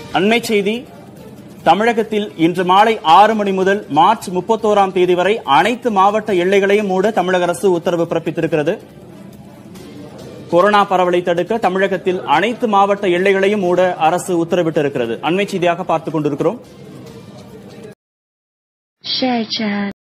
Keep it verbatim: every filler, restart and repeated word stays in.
அண்மை செய்தி. தமிழகத்தில் இன்று மாலை ஆறு மணி முதல் மார்ச் முப்பத்தோராம் தேதி வரை அனைத்து மாவட்ட எல்லைகளையும் மூட தமிழக அரசு உத்தரவு பிறப்பித்திருக்கிறது. கொரோனா பரவலை தடுக்க தமிழகத்தில் அனைத்து மாவட்ட எல்லைகளையும் மூட அரசு உத்தரவிட்டிருக்கிறது. அண்மை செய்தியாக பார்த்துக் கொண்டிருக்கிறோம்.